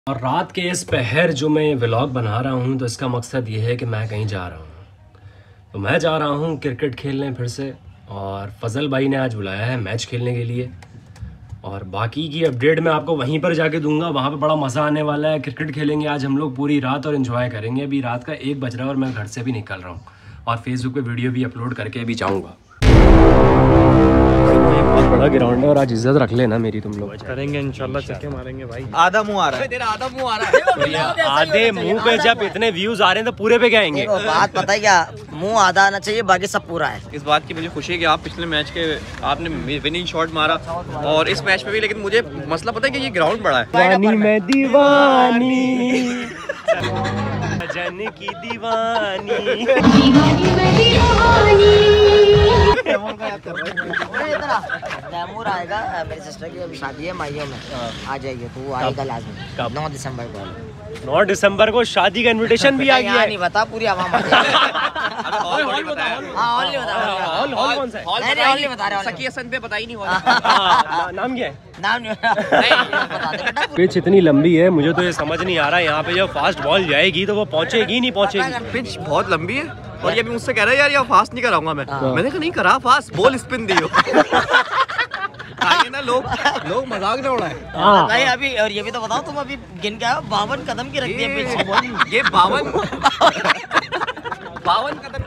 और रात के इस पहर जो मैं व्लॉग बना रहा हूँ तो इसका मकसद ये है कि मैं कहीं जा रहा हूँ। तो मैं जा रहा हूँ क्रिकेट खेलने फिर से, और फजल भाई ने आज बुलाया है मैच खेलने के लिए। और बाकी की अपडेट मैं आपको वहीं पर जाके दूंगा। वहाँ पे बड़ा मज़ा आने वाला है। क्रिकेट खेलेंगे आज हम लोग पूरी रात और एंजॉय करेंगे। अभी रात का 1 बज रहा है और मैं घर से भी निकल रहा हूँ और फेसबुक पे वीडियो भी अपलोड करके अभी जाऊँगा। बहुत बड़ा ग्राउंड है और आज इज्जत रख लेना मेरी, तुम लोग करेंगे इंशाल्लाह, चक्के मारेंगे भाई। आधा मुंह आ रहा है तेरा, आधा मुंह आ रहा है। आधे मुंह पे जब इतने व्यूज आ रहे हैं तो पूरे पे क्या आएंगे? बात पता है क्या, मुंह आधा आना चाहिए, बाकी सब पूरा है। इस बात की मुझे खुशी है कि आप पिछले मैच के आपने विनिंग शॉट मारा और इस मैच में भी, लेकिन मुझे मसला पता है कि ये ग्राउंड बड़ा है। दीवानी मैं दीवानी जन की दीवानी तैमूर आएगा, मेरी सिस्टर की अभी शादी है माइयों में, आ जाइए तो वो आएगा लाजमी 9 दिसंबर को। 9 दिसंबर को शादी का इनविटेशन भी आ गया है। नहीं बता, पूरी आवाम हॉल नहीं बता रहा, सखी हसन पे पता ही नहीं हो नाम क्या है? नाम नहीं। पिच इतनी लंबी है, मुझे तो ये समझ नहीं आ रहा है यहाँ पे जब फास्ट बॉल जाएगी तो वो पहुँचेगी नहीं पहुँचेगी। पिच बहुत लंबी है और ये भी मुझसे कह रहा है यार ये फास्ट नहीं कराऊंगा मैं। मैंने कहा नहीं करा फास्ट, बॉल स्पिन दियो। ना लोग मजाक ना उड़ाए नहीं अभी। और ये भी तो बताओ, तुम अभी गिन के 52 कदम की रख दी है पिच। ये 52 कदम।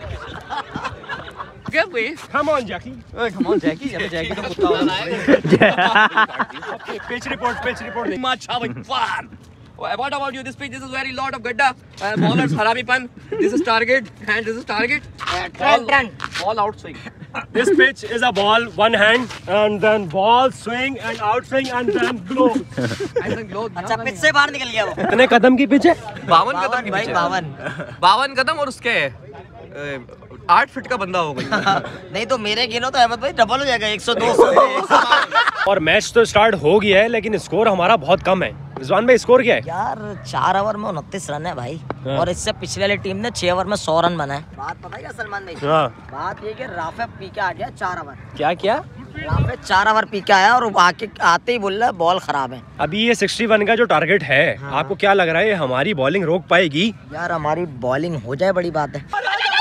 Come on, Jackie. Come on, Jackie. ये तो Jackie तो कुत्ता वाला है। Pitch report. Much having fun. What about you? This pitch, this is very lot of gadda. Bowlers haramipan. This is target and this is target. Ball out swing. This pitch is a ball, one hand, and then ball swing and out swing and then glow. अच्छा, pitch से बाहर निकल गया वो। कितने कदम की pitch है? 52 कदम की भाई, pitch है। 52 कदम और उसके 8 फीट का बंदा हो गई। नहीं तो मेरे गिनो तो अहमद भाई डबल हो जाएगा, 102। और मैच तो स्टार्ट हो गया है लेकिन स्कोर हमारा बहुत कम है। रिजवान भाई स्कोर क्या है? यार 4 ओवर में 29 रन है भाई। और इससे पिछले वाली टीम ने 6 ओवर में 100 रन बनाए। बात पता है क्या सलमान भाई? बात ये कि राफे पी के आ गया 4 ओवर। क्या राफे 4 ओवर पी के आया और आते ही बोल रहा है बॉल खराब है। अभी ये 61 का जो टारगेट है, आपको क्या लग रहा है हमारी बॉलिंग रोक पाएगी? यार हमारी बॉलिंग हो जाए बड़ी बात है।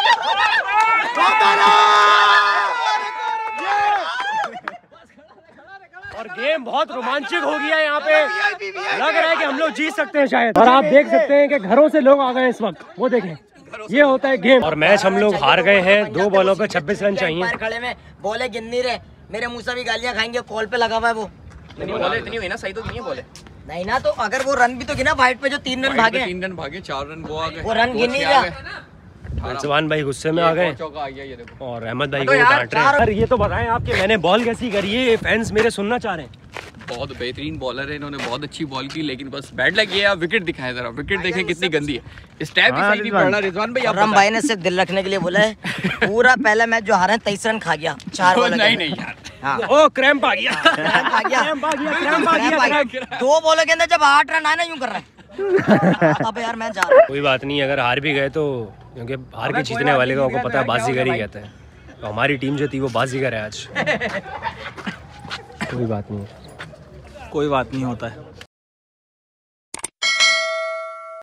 और गेम बहुत रोमांचक हो गया है यहाँ पे। लग रहा है कि हम लोग जीत सकते हैं शायद। और आप देख सकते हैं कि घरों से लोग आ गए इस वक्त, वो देखें, ये होता है गेम। और मैच हम लोग हार गए हैं। 2 बॉलों पे 26 रन चाहिए। खड़े में बोले गिन नहीं रहे, मेरे मुंह से भी गालियां खाएंगे। कॉल पे लगा हुआ है वो। बोले इतनी हुई ना, सही तो नहीं है बोले। नहीं ना, तो अगर वो रन भी तो गिना वाइट पे, जो 3 रन भागे। 3 रन भागे, 4 रन वो आ गए, वो रन गिन नहीं रहा। रिजवान भाई गुस्से में आ गए और अहमद भाई को डांट रहे हैं। सर ये तो बताएं आपके मैंने बॉल कैसी करी है, फैंस मेरे सुनना चाह रहे हैं। बहुत बेहतरीन बॉलर है, इन्होंने बहुत अच्छी बॉल की, लेकिन बस बैड लग गया। विकेट दिखाए जरा, विकेट देखें कितनी गंदी है। स्टेप भी सही नहीं पड़ रहा। रिजवान भाई रम भाई ने सिर्फ दिल रखने के लिए बोला है। पूरा पहला मैच जो हारे 23 रन खा गया 4 बॉल। नहीं यार, ओ क्रैम्प आ गया। 2 बॉलों के अंदर जब 8 रन आए ना, यूं कर रहे हैं। अब यार मैं जा रहा हूं। कोई बात नहीं, अगर हार भी गए तो, क्योंकि हार के जीतने वाले को पता है बाजीगर ही कहते हैं। तो हमारी टीम जो थी वो बाजीगर है आज। कोई बात नहीं कोई बात नहीं होता है।